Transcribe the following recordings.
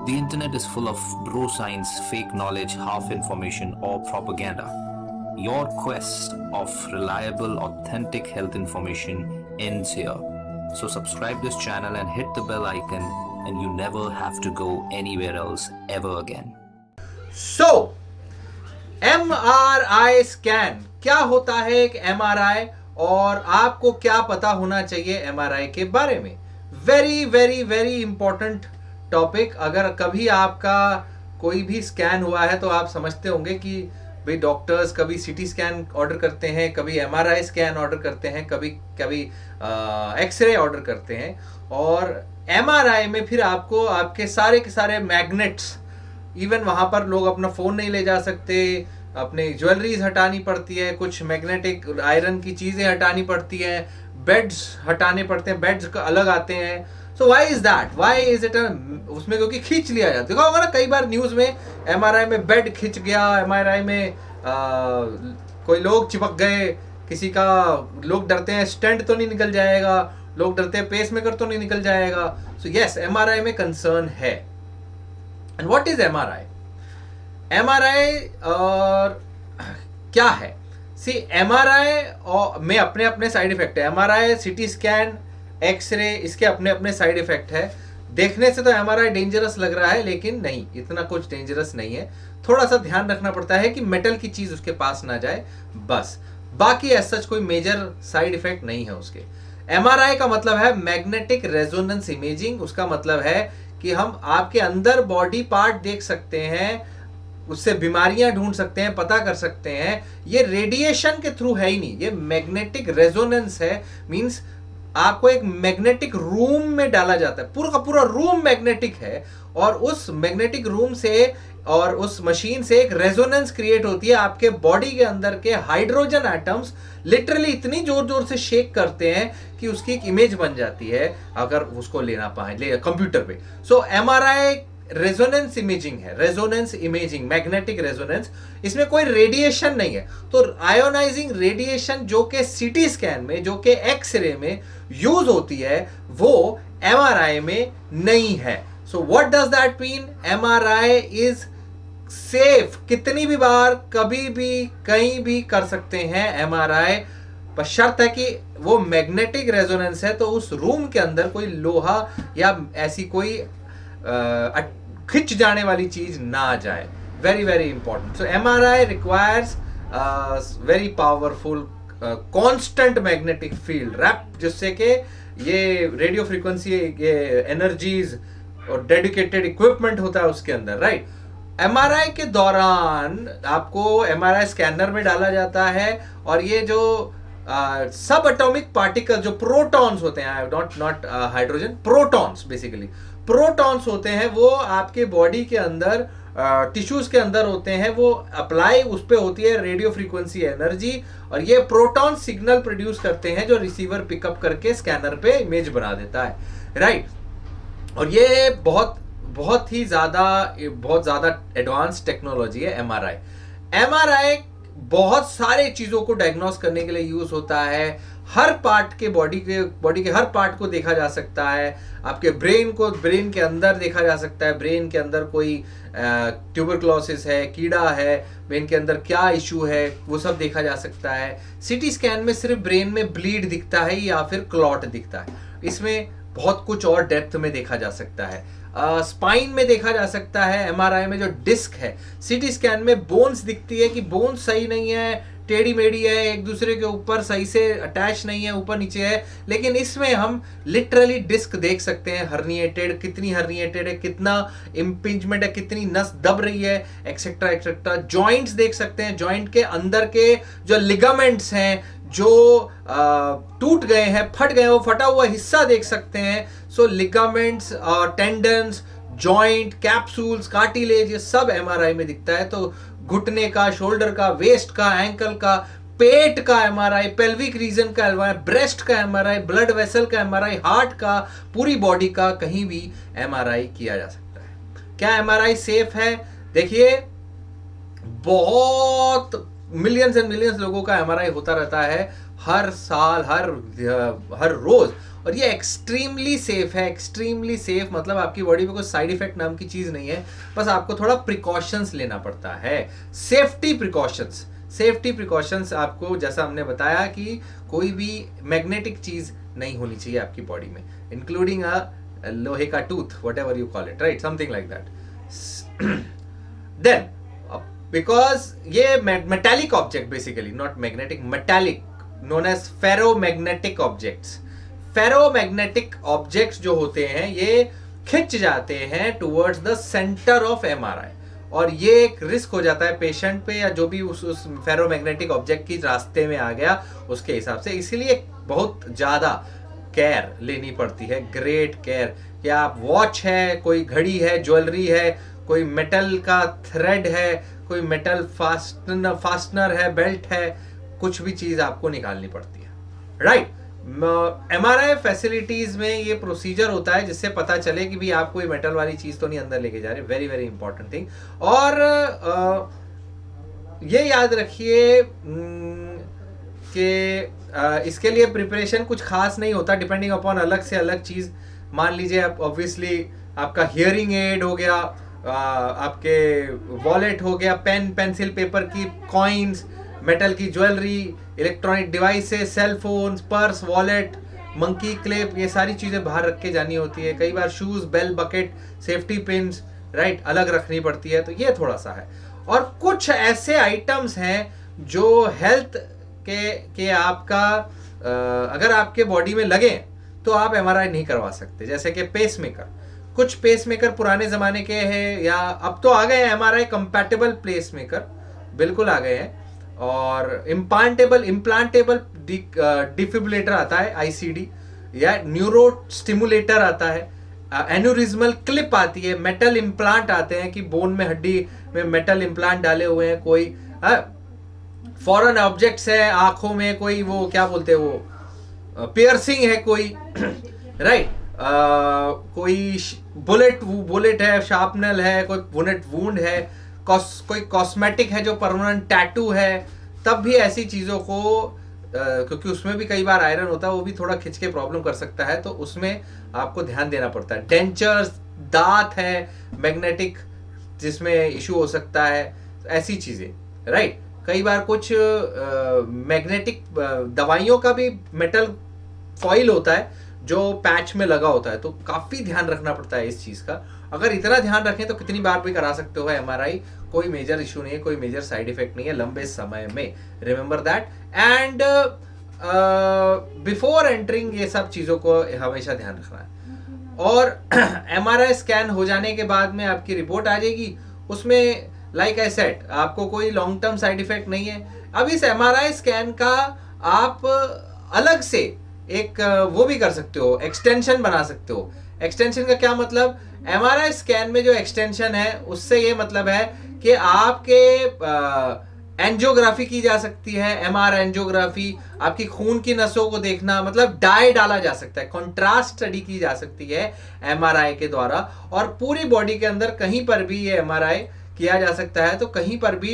The internet is full of bro science, fake knowledge, half information, or propaganda. Your quest of reliable, authentic health information ends here. So subscribe this channel and hit the bell icon, and you never have to go anywhere else ever again. So, MRI scan क्या होता है? एक MRI और आपको क्या पता होना चाहिए MRI के बारे में? Very very very important topic. अगर कभी आपका कोई भी स्कैन हुआ है तो आप समझते होंगे कि भाई डॉक्टर्स कभी सीटी स्कैन ऑर्डर करते हैं, कभी MRI स्कैन ऑर्डर करते हैं, कभी कभी एक्सरे ऑर्डर करते हैं। और MRI में फिर आपको आपके सारे के सारे मैग्नेट्स, इवन वहां पर लोग अपना फोन नहीं ले जा सकते, अपने ज्वेलरीज हटानी पड़ती है, कुछ मैग्नेटिक आयरन की चीजें हटानी पड़ती हैं, बेड्स हटाने पड़ते हैं, बेड्स अलग आते हैं। So why is that? Why is it? उसमें क्योंकि खींच लिया जाता है। देखा होगा ना कई बार न्यूज में, MRI में बेड खिंच गया, MRI में कोई लोग चिपक गए, किसी का, लोग डरते हैं स्टेंट तो नहीं निकल जाएगा, लोग डरते हैं पेसमेकर तो नहीं निकल जाएगा। सो यस, MRI में कंसर्न है। And what is MRI? MRI और क्या है? सी MRI में अपने अपने साइड इफेक्ट है। MRI, सिटी स्कैन, एक्सरे, इसके अपने अपने साइड इफेक्ट है। देखने से तो MRI डेंजरस लग रहा है, लेकिन नहीं, इतना कुछ डेंजरस नहीं है। थोड़ा सा ध्यान रखना पड़ता है कि मेटल की चीज उसके पास ना जाए, बस। बाकी ऐसा कोई मेजर साइड इफेक्ट नहीं है उसके। MRI का मतलब है मैग्नेटिक रेजोनेंस इमेजिंग। उसका मतलब है कि हम आपके अंदर बॉडी पार्ट देख सकते हैं, उससे बीमारियां ढूंढ सकते हैं, पता कर सकते हैं। ये रेडिएशन के थ्रू है ही नहीं, ये मैग्नेटिक रेजोनेंस है। मींस आपको एक मैग्नेटिक रूम में डाला जाता है, पूरा का पूरा रूम मैग्नेटिक है, और उस मैग्नेटिक रूम से और उस मशीन से एक रेजोनेंस क्रिएट होती है। आपके बॉडी के अंदर के हाइड्रोजन एटम्स लिटरली इतनी जोर जोर से शेक करते हैं कि उसकी एक इमेज बन जाती है, अगर उसको लेना पाए कंप्यूटर पे। सो MRI रेजोनेंस इमेजिंग है, रेजोनेंस इमेजिंग, मैग्नेटिक रेजोनेंस। इसमें कोई रेडिएशन नहीं है। तो आयोनाइजिंग रेडिएशन जो कि सीटी स्कैन में, जो कि एक्सरे में यूज होती है, वो MRI में नहीं है। So what does that mean? MRI is safe. कितनी भी बार, कभी भी, कहीं भी कर सकते हैं MRI, पर शर्त है कि वो मैग्नेटिक रेजोनेंस है, तो उस रूम के अंदर कोई लोहा या ऐसी कोई खिंच जाने वाली चीज ना जाए। Very very important. So MRI requires very powerful constant magnetic field wrap, जिससे कि ये रेडियो फ्रीक्वेंसी, ये एनर्जीज और डेडिकेटेड इक्विपमेंट होता है उसके अंदर, राइट? MRI के दौरान आपको MRI स्कैनर में डाला जाता है, और ये जो सब एटॉमिक पार्टिकल, जो प्रोटॉन्स होते हैं, not hydrogen, protons, basically protons होते हैं, वो आपके बॉडी के अंदर टिश्यूज के अंदर होते हैं। वो अप्लाई उस पे होती है रेडियो फ्रीक्वेंसी एनर्जी, और ये प्रोटॉन सिग्नल प्रोड्यूस करते हैं, जो रिसीवर पिकअप करके स्कैनर पे इमेज बना देता है, राइट? और ये बहुत ज्यादा एडवांस टेक्नोलॉजी है MRI। MRI बहुत सारे चीजों को डायग्नोस करने के लिए यूज होता है। हर पार्ट के बॉडी के हर पार्ट को देखा जा सकता है। आपके ब्रेन के अंदर देखा जा सकता है। ब्रेन के अंदर कोई ट्यूबरक्लोसिस है, कीड़ा है, ब्रेन के अंदर क्या इशू है, वो सब देखा जा सकता है। सिटी स्कैन में सिर्फ ब्रेन में ब्लीड दिखता है या फिर क्लॉट दिखता है। इसमें बहुत कुछ और डेप्थ में देखा जा सकता है। स्पाइन में देखा जा सकता है। MRI में जो डिस्क है, सिटी स्कैन में बोन्स दिखती है कि बोन्स सही नहीं है, टेढ़ी मेढ़ी है, एक दूसरे के ऊपर सही से अटैच नहीं है, ऊपर नीचे है। लेकिन इसमें हम लिटरली डिस्क देख सकते हैं, हर्निएटेड, कितनी हर्निएटेड है, कितना इम्पिंजमेंट है, कितनी नस दब रही है, एक्सेट्रा एक्सेट्रा। जॉइंट्स देख सकते हैं, जॉइंट के अंदर के जो लिगामेंट्स हैं, जो टूट गए हैं, फट गए, वो फटा हुआ हिस्सा देख सकते हैं। So ligaments, tendons, joint, capsules, cartilage, ये सब MRI में दिखता है। तो घुटने का, शोल्डर का, वेस्ट का, एंकल का, पेट का MRI, पेल्विक रीजन का MRI, ब्रेस्ट का MRI, ब्लड वेसल का MRI, हार्ट का, पूरी बॉडी का कहीं भी MRI किया जा सकता है। क्या MRI सेफ है? देखिए, बहुत मिलियंस एंड मिलियंस लोगों का MRI होता रहता है हर साल, हर रोज। और ये एक्सट्रीमली सेफ है, एक्सट्रीमली सेफ, मतलब आपकी बॉडी में कोई साइड इफेक्ट नाम की चीज नहीं है, बस आपको थोड़ा प्रिकॉशंस लेना पड़ता है, सेफ्टी प्रिकॉशंस। सेफ्टी प्रिकॉशंस आपको, जैसा हमने बताया कि कोई भी मैग्नेटिक चीज नहीं होनी चाहिए आपकी बॉडी में, इंक्लूडिंग अ लोहे का tooth, whatever you call it, right, something like that. Then because ये metallic object, basically not magnetic, metallic, known as ferromagnetic objects. Ferromagnetic objects जो होते हैं ये खिंच जाते हैं towards the centre of MRI, और ये एक रिस्क हो जाता है पेशेंट पे, या जो भी उस फेरोमैग्नेटिक ऑब्जेक्ट की रास्ते में आ गया उसके हिसाब से। इसीलिए बहुत ज्यादा केयर लेनी पड़ती है, ग्रेट केयर। या आप वॉच है, कोई घड़ी है, ज्वेलरी है, कोई मेटल का थ्रेड है, कोई मेटल फास्टनर है, बेल्ट है, कुछ भी चीज आपको निकालनी पड़ती है, राइट। एमआरआई फैसिलिटीज में ये प्रोसीजर होता है जिससे पता चले कि भी आप कोई मेटल वाली चीज तो नहीं अंदर लेके जा रहे, वेरी वेरी इंपॉर्टेंट थिंग। और ये याद रखिए कि इसके लिए प्रिपरेशन कुछ खास नहीं होता, डिपेंडिंग अपॉन अलग से अलग चीज। मान लीजिए आप ऑब्वियसली आपका हियरिंग एड हो गया, आपके वॉलेट हो गया, पेन पेंसिल पेपर की कॉइन्स, मेटल की jewellery, electronic devices, cell phone, purse, wallet, money clip, ये सारी चीजें बाहर रख के जानी होती है। कई बार shoes, belt, bucket, safety pins, right, अलग रखनी पड़ती है, तो ये थोड़ा सा है। और कुछ ऐसे आइटम्स हैं जो हेल्थ के आपका अगर आपके बॉडी में लगे तो आप एमआरआई नहीं करवा सकते, जैसे कि पेसमेकर। कुछ पेसमेकर पुराने जमाने के हैं, या अब तो आ गए हैं एमआरआई कंपैटिबल पेसमेकर, बिल्कुल आ गए हैं। और इम्प्लांटेबल डिफिब्रिलेटर आता है, आईसीडी, या न्यूरो स्टिमुलेटर आता है, एन्यूरिज्मल क्लिप आती है, मेटल इम्प्लांट आते हैं कि बोन में, हड्डी में मेटल इम्प्लांट डाले हुए हैं, कोई फॉरेन ऑब्जेक्ट्स है आंखों में, कोई वो क्या बोलते हैं वो पियर्सिंग है कोई, राइट, कोई बुलेट है, शार्पनल है, कोई बुलेट वुंड है, कोई कॉस्मेटिक है जो परमानेंट टैटू है, तब भी ऐसी चीजों को क्योंकि उसमें भी कई बार आयरन होता है, वो भी थोड़ा खिंच के प्रॉब्लम कर सकता है, तो उसमें आपको ध्यान देना पड़ता है। डेंचर्स, दांत है मैग्नेटिक जिसमें इशू हो सकता है, ऐसी चीजें, राइट। कई बार कुछ मैग्नेटिक दवाइयों का भी मेटल फॉइल होता है जो पैच में लगा होता है, तो काफी ध्यान रखना पड़ता है इस चीज का। अगर इतना ध्यान रखें तो कितनी बार भी करा सकते हो एमआरआई, कोई मेजर इशू नहीं है, कोई मेजर साइड इफेक्ट नहीं है लंबे समय में, remember that. And before entering ये सब चीजों को हमेशा ध्यान रखना है। और एमआरआई स्कैन हो जाने के बाद में आपकी रिपोर्ट आ जाएगी, उसमें लाइक आई सेड आपको कोई लॉन्ग टर्म साइड इफेक्ट नहीं है। अब इस एमआरआई स्कैन का आप अलग से एक वो भी कर सकते हो, एक्सटेंशन बना सकते हो। एक्सटेंशन का क्या मतलब, एमआरआई स्कैन में जो एक्सटेंशन है उससे ये मतलब है कि आपके एंजियोग्राफी की जा सकती है, एमआर एंजियोग्राफी, आपकी खून की नसों को देखना, मतलब डाई डाला जा सकता है, कंट्रास्ट स्टडी की जा सकती है एमआरआई के द्वारा। और पूरी बॉडी के अंदर कहीं पर भी ये एमआरआई किया जा सकता है, तो कहीं पर भी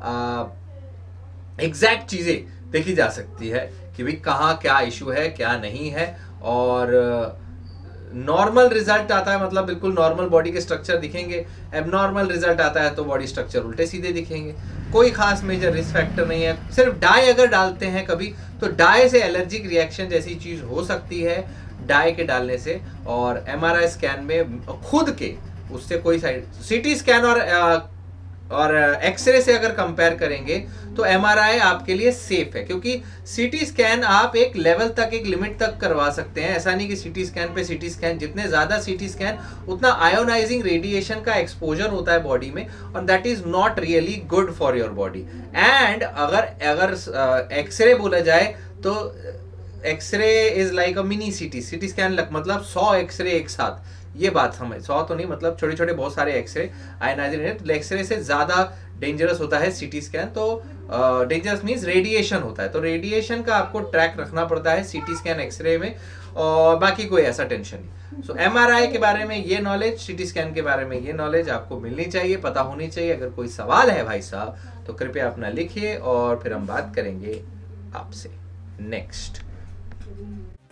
एग्जैक्ट चीजें देखी जा सकती है कि भाई कहाँ क्या इशू है, क्या नहीं है। और नॉर्मल रिजल्ट आता है मतलब बिल्कुल नॉर्मल बॉडी के स्ट्रक्चर दिखेंगे, एबनॉर्मल रिजल्ट आता है तो बॉडी स्ट्रक्चर उल्टे सीधे दिखेंगे। कोई खास मेजर रिस्क फैक्टर नहीं है। सिर्फ डाई अगर डालते हैं कभी, तो डाई से एलर्जिक रिएक्शन जैसी चीज हो सकती है डाई के डालने से। और एमआरआई स्कैन में खुद के उससे कोई साइड, सीटी स्कैन और एक्सरे से अगर कंपेयर करेंगे तो एमआरआई आपके लिए सेफ है, क्योंकि सीटी स्कैन आप एक लेवल तक, एक लिमिट तक करवा सकते हैं। ऐसा नहीं कि सीटी स्कैन पे सीटी स्कैन, जितने ज्यादा सीटी स्कैन उतना आयोनाइजिंग रेडिएशन का एक्सपोजर होता है बॉडी में, और that is not really good for your body. And अगर एक्सरे बोला जाए तो X-ray is like a mini CT scan, मतलब 100 एक्सरे एक साथ, ये बात समझ, 100 तो नहीं, मतलब छोटे छोटे बहुत सारे एक्सरे आयनाइजिंग, एक्सरे से ज्यादा डेंजरस होता है सीटी स्कैन। तो डेंजरस मींस रेडिएशन होता है, तो रेडिएशन का आपको ट्रैक रखना पड़ता है सीटी स्कैन, एक्सरे में, और बाकी कोई ऐसा टेंशन नहीं। सो एमआरआई के बारे में ये नॉलेज, सीटी स्कैन के बारे में ये नॉलेज आपको मिलनी चाहिए, पता होनी चाहिए। अगर कोई सवाल है भाई साहब तो कृपया अपना लिखिए और फिर हम बात करेंगे आपसे। नेक्स्ट।